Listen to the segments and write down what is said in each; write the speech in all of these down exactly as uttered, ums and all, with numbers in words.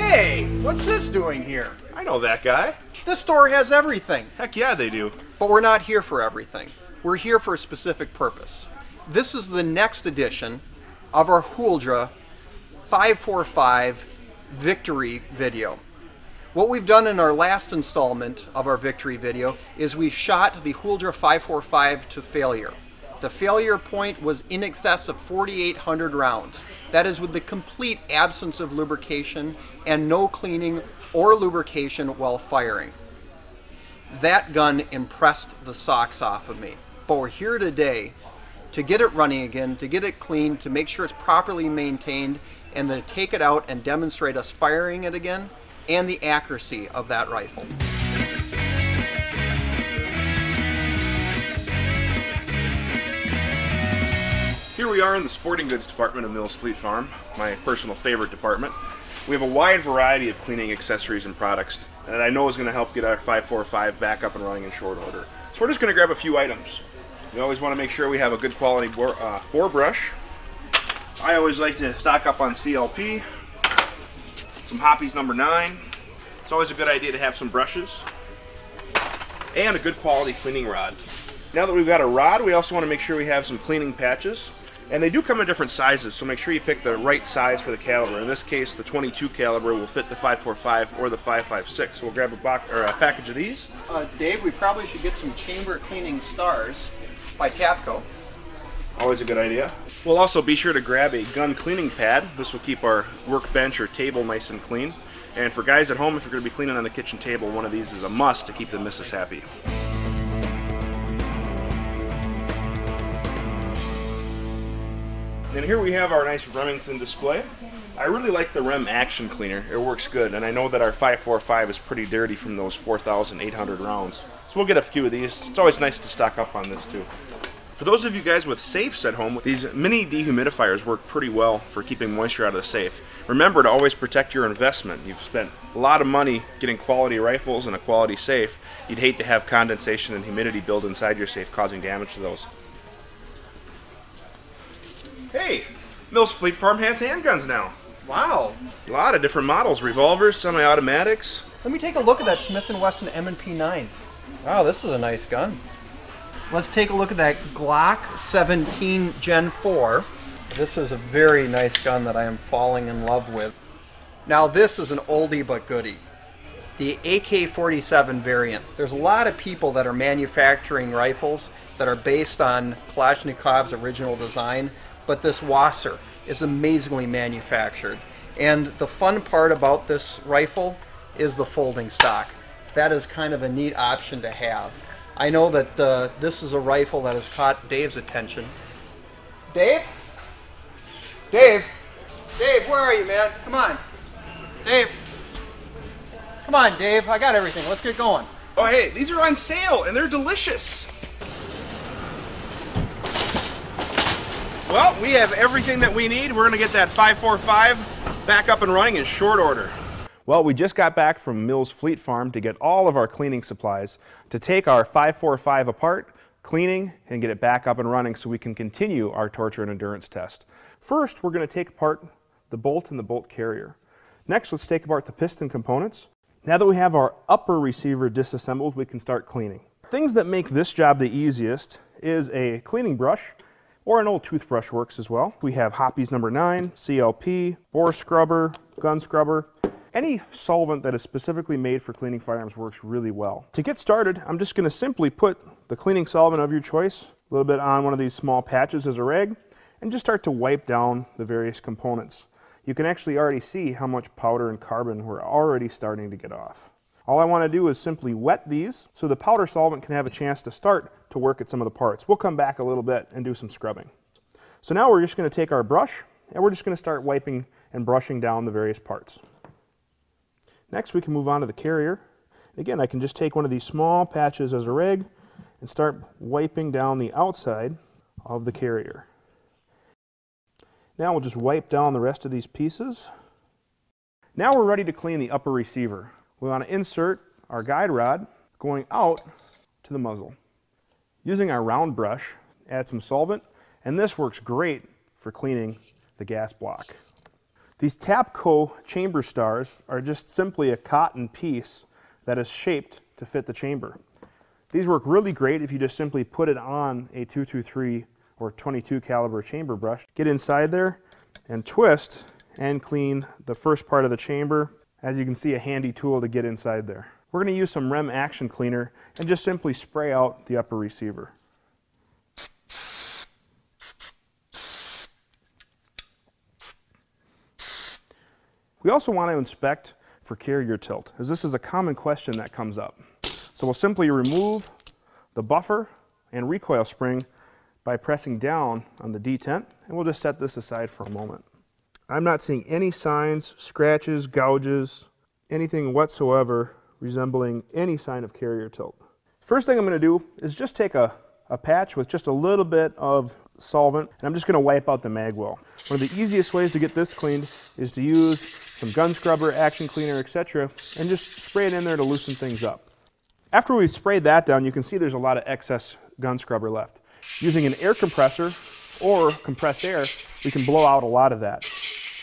Hey, what's this doing here? I know that guy. This store has everything. Heck yeah, they do. But we're not here for everything. We're here for a specific purpose. This is the next edition of our Huldra five forty-five Victory video. What we've done in our last installment of our Victory video is we shot the Huldra five forty-five to failure. The failure point was in excess of forty-eight hundred rounds. That is with the complete absence of lubrication and no cleaning or lubrication while firing. That gun impressed the socks off of me. But we're here today to get it running again, to get it clean, to make sure it's properly maintained, and then take it out and demonstrate us firing it again and the accuracy of that rifle. Here we are in the sporting goods department of Mills Fleet Farm, my personal favorite department. We have a wide variety of cleaning accessories and products that I know is going to help get our five forty-five back up and running in short order. So we're just going to grab a few items. We always want to make sure we have a good quality bore, uh, bore brush. I always like to stock up on C L P, some Hoppe's number nine. It's always a good idea to have some brushes, and a good quality cleaning rod. Now that we've got a rod, we also want to make sure we have some cleaning patches. And they do come in different sizes, so make sure you pick the right size for the caliber. In this case, the twenty-two caliber will fit the five forty-five or the five fifty-six. So we'll grab a, box, or a package of these. Uh, Dave, we probably should get some chamber cleaning stars by Tapco. Always a good idea. We'll also be sure to grab a gun cleaning pad. This will keep our workbench or table nice and clean. And for guys at home, if you're going to be cleaning on the kitchen table, one of these is a must to keep the missus happy. And here we have our nice Remington display. I really like the Rem Action Cleaner. It works good, and I know that our five forty-five is pretty dirty from those four thousand eight hundred rounds. So we'll get a few of these. It's always nice to stock up on this too. For those of you guys with safes at home, these mini dehumidifiers work pretty well for keeping moisture out of the safe. Remember to always protect your investment. You've spent a lot of money getting quality rifles and a quality safe. You'd hate to have condensation and humidity build inside your safe, causing damage to those. Hey, Mills Fleet Farm has handguns now. Wow. A lot of different models, revolvers, semi-automatics. Let me take a look at that Smith and Wesson M and P nine. Wow, this is a nice gun. Let's take a look at that Glock seventeen Gen four. This is a very nice gun that I am falling in love with. Now this is an oldie but goodie. The A K forty-seven variant. There's a lot of people that are manufacturing rifles that are based on Kalashnikov's original design, but this Wasser is amazingly manufactured. And the fun part about this rifle is the folding stock. That is kind of a neat option to have. I know that uh, this is a rifle that has caught Dave's attention. Dave? Dave? Dave, where are you, man? Come on. Dave? Come on, Dave. I got everything. Let's get going. Oh, hey, these are on sale, and they're delicious. Well, we have everything that we need. We're going to get that five forty-five back up and running in short order. Well, we just got back from Mills Fleet Farm to get all of our cleaning supplies to take our five forty-five apart, cleaning, and get it back up and running so we can continue our torture and endurance test. First, we're going to take apart the bolt and the bolt carrier. Next, let's take apart the piston components. Now that we have our upper receiver disassembled, we can start cleaning. Things that make this job the easiest is a cleaning brush, or an old toothbrush works as well. We have Hoppe's number nine, C L P, bore scrubber, gun scrubber. Any solvent that is specifically made for cleaning firearms works really well. To get started, I'm just going to simply put the cleaning solvent of your choice, a little bit on one of these small patches as a rag, and just start to wipe down the various components. You can actually already see how much powder and carbon we're already starting to get off. All I want to do is simply wet these so the powder solvent can have a chance to start to work at some of the parts. We'll come back a little bit and do some scrubbing. So now we're just going to take our brush and we're just going to start wiping and brushing down the various parts. Next we can move on to the carrier. Again, I can just take one of these small patches as a rag and start wiping down the outside of the carrier. Now we'll just wipe down the rest of these pieces. Now we're ready to clean the upper receiver. We want to insert our guide rod going out to the muzzle. Using our round brush, add some solvent, and this works great for cleaning the gas block. These Tapco chamber stars are just simply a cotton piece that is shaped to fit the chamber. These work really great if you just simply put it on a two twenty-three or twenty-two caliber chamber brush. Get inside there and twist and clean the first part of the chamber. As you can see, a handy tool to get inside there. We're going to use some R E M action cleaner and just simply spray out the upper receiver. We also want to inspect for carrier tilt, as this is a common question that comes up. So we'll simply remove the buffer and recoil spring by pressing down on the detent, and we'll just set this aside for a moment. I'm not seeing any signs, scratches, gouges, anything whatsoever resembling any sign of carrier tilt. First thing I'm going to do is just take a, a patch with just a little bit of solvent, and I'm just going to wipe out the mag well. One of the easiest ways to get this cleaned is to use some gun scrubber, action cleaner, et cetera, and just spray it in there to loosen things up. After we've sprayed that down, you can see there's a lot of excess gun scrubber left. Using an air compressor or compressed air, we can blow out a lot of that.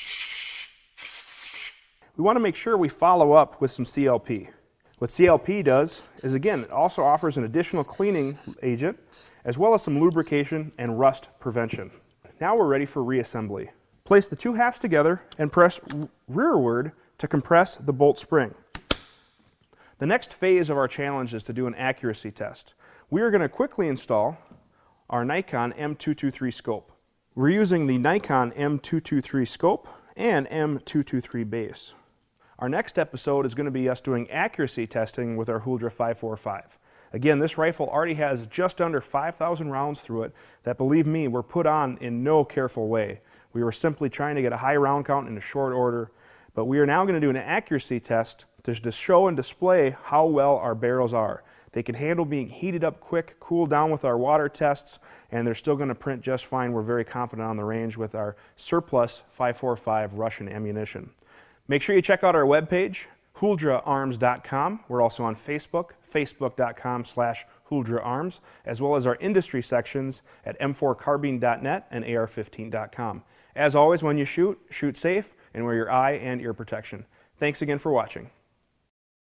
We want to make sure we follow up with some C L P. What C L P does is, again, it also offers an additional cleaning agent as well as some lubrication and rust prevention. Now we're ready for reassembly. Place the two halves together and press rearward to compress the bolt spring. The next phase of our challenge is to do an accuracy test. We are going to quickly install our Nikon M two twenty-three scope. We're using the Nikon M two twenty-three scope and M two twenty-three base. Our next episode is going to be us doing accuracy testing with our Huldra five forty-five. Again, this rifle already has just under five thousand rounds through it that, believe me, were put on in no careful way. We were simply trying to get a high round count in a short order, but we are now going to do an accuracy test to show and display how well our barrels are. They can handle being heated up quick, cooled down with our water tests, and they're still going to print just fine. We're very confident on the range with our surplus five forty-five Russian ammunition. Make sure you check out our webpage, huldra arms dot com. We're also on Facebook, facebook dot com slash huldra arms, as well as our industry sections at m four carbine dot net and A R fifteen dot com. As always, when you shoot, shoot safe and wear your eye and ear protection. Thanks again for watching.